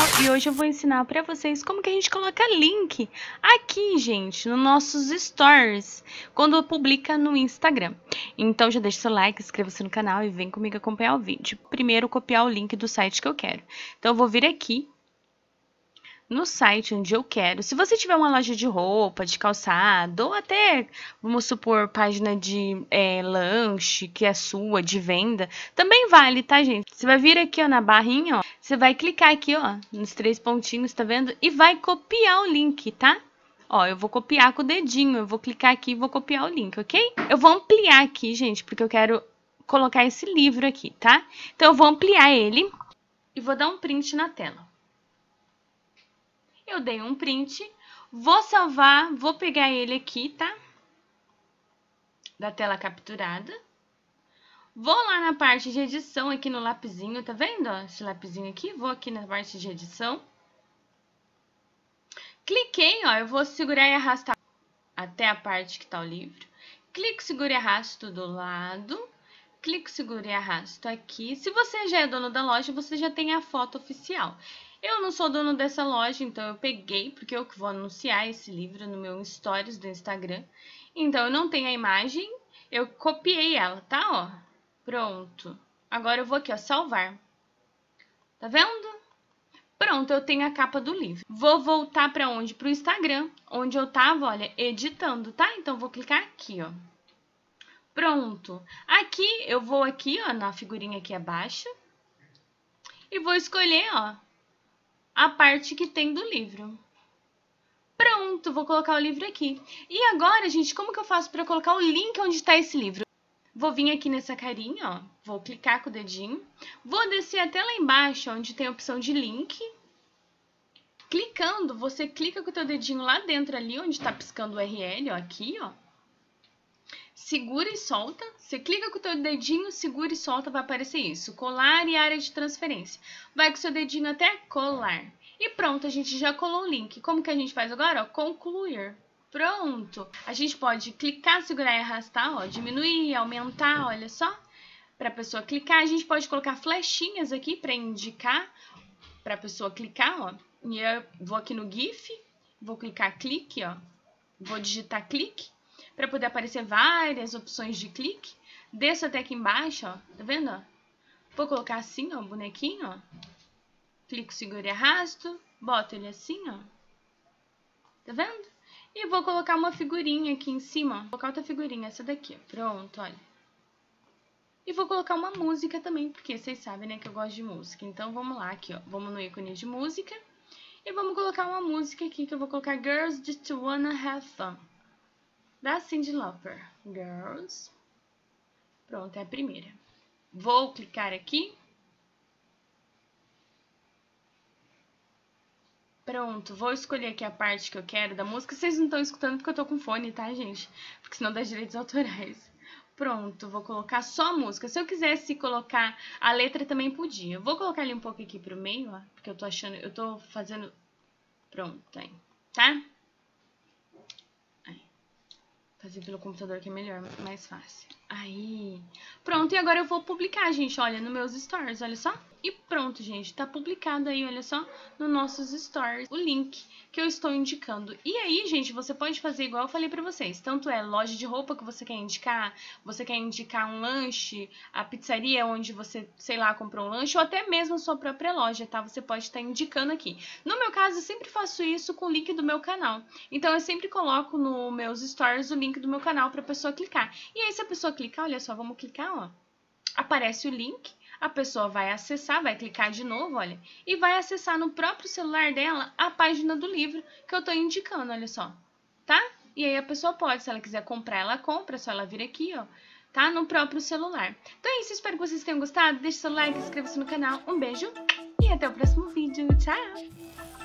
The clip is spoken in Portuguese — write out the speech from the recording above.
e hoje eu vou ensinar pra vocês como que a gente coloca link aqui, gente, nos nossos stories, quando publica no Instagram. Então já deixa seu like, inscreva-se no canal e vem comigo acompanhar o vídeo. Primeiro, copiar o link do site que eu quero. Então eu vou vir aqui no site onde eu quero. Se você tiver uma loja de roupa, de calçado, ou até, vamos supor, página de lanche, que é sua, de venda, também vale, tá, gente? Você vai vir aqui, ó, na barrinha, ó, você vai clicar aqui, ó, nos 3 pontinhos, tá vendo? E vai copiar o link, tá? Ó, eu vou copiar com o dedinho, eu vou clicar aqui e vou copiar o link, ok? Eu vou ampliar aqui, gente, porque eu quero colocar esse livro aqui, tá? Então, eu vou ampliar ele e vou dar um print na tela. Eu dei um print, vou salvar, vou pegar ele aqui, tá? Da tela capturada. Vou lá na parte de edição, aqui no lapisinho, tá vendo? Ó, esse lapisinho aqui, vou aqui na parte de edição. Cliquei, ó, eu vou segurar e arrastar até a parte que tá o livro. Clico, seguro e arrasto do lado. Clico, seguro e arrasto aqui. Se você já é dono da loja, você já tem a foto oficial. Eu não sou dono dessa loja, então eu peguei, porque eu que vou anunciar esse livro no meu stories do Instagram. Então, eu não tenho a imagem, eu copiei ela, tá? Ó, pronto. Agora eu vou aqui, ó, salvar. Tá vendo? Pronto, eu tenho a capa do livro. Vou voltar para onde? Pro Instagram, onde eu tava, olha, editando, tá? Então, vou clicar aqui, ó. Pronto. Aqui, eu vou aqui, ó, na figurinha aqui abaixo. E vou escolher, ó, a parte que tem do livro. Pronto, vou colocar o livro aqui. E agora, gente, como que eu faço para colocar o link onde está esse livro? Vou vir aqui nessa carinha, ó, vou clicar com o dedinho, vou descer até lá embaixo, onde tem a opção de link. Clicando, você clica com o teu dedinho lá dentro ali, onde está piscando o URL, ó, aqui, ó. Segura e solta. Você clica com o teu dedinho, segura e solta, vai aparecer isso. Colar e área de transferência. Vai com o seu dedinho até colar. E pronto, a gente já colou o link. Como que a gente faz agora? Ó, concluir. Pronto. A gente pode clicar, segurar e arrastar, ó, diminuir, aumentar, olha só. Para a pessoa clicar, a gente pode colocar flechinhas aqui para indicar para a pessoa clicar, ó. E eu vou aqui no GIF, vou clicar clique, ó. Vou digitar clique, para poder aparecer várias opções de clique. Desço até aqui embaixo, ó. Tá vendo, ó? Vou colocar assim, ó, o bonequinho, ó. Clico, seguro e arrasto. Boto ele assim, ó. Tá vendo? E vou colocar uma figurinha aqui em cima, ó. Vou colocar outra figurinha, essa daqui, ó. Pronto, olha. E vou colocar uma música também, porque vocês sabem, né, que eu gosto de música. Então, vamos lá, aqui, ó. Vamos no ícone de música. E vamos colocar uma música aqui, que eu vou colocar Girls Just Wanna Have Fun, da Cyndi Lauper. Girls. Pronto, é a primeira. Vou clicar aqui. Pronto, vou escolher aqui a parte que eu quero da música. Vocês não estão escutando porque eu tô com fone, tá, gente? Porque senão dá direitos autorais. Pronto, vou colocar só a música. Se eu quisesse colocar a letra também podia. Vou colocar ali um pouco aqui pro meio, ó. Porque eu tô achando, eu tô fazendo... Pronto, aí, tá? Fazer pelo computador que é melhor, mais fácil. Aí. Pronto, e agora eu vou publicar, gente, olha, nos meus stories, olha só. E pronto, gente, tá publicado aí, olha só, nos nossos stories, o link que eu estou indicando. E aí, gente, você pode fazer igual eu falei pra vocês. Tanto é loja de roupa que você quer indicar um lanche, a pizzaria onde você, sei lá, comprou um lanche, ou até mesmo a sua própria loja, tá? Você pode estar indicando aqui. No meu caso, eu sempre faço isso com o link do meu canal. Então, eu sempre coloco nos meus stories o link do meu canal pra pessoa clicar. E aí, se a pessoa clicar, olha só, vamos clicar, ó. Aparece o link. A pessoa vai acessar, vai clicar de novo, olha, e vai acessar no próprio celular dela a página do livro que eu tô indicando, olha só, tá? E aí a pessoa pode, se ela quiser comprar, ela compra, só ela vir aqui, ó, tá? No próprio celular. Então é isso, espero que vocês tenham gostado, deixe seu like, inscreva-se no canal, um beijo e até o próximo vídeo, tchau!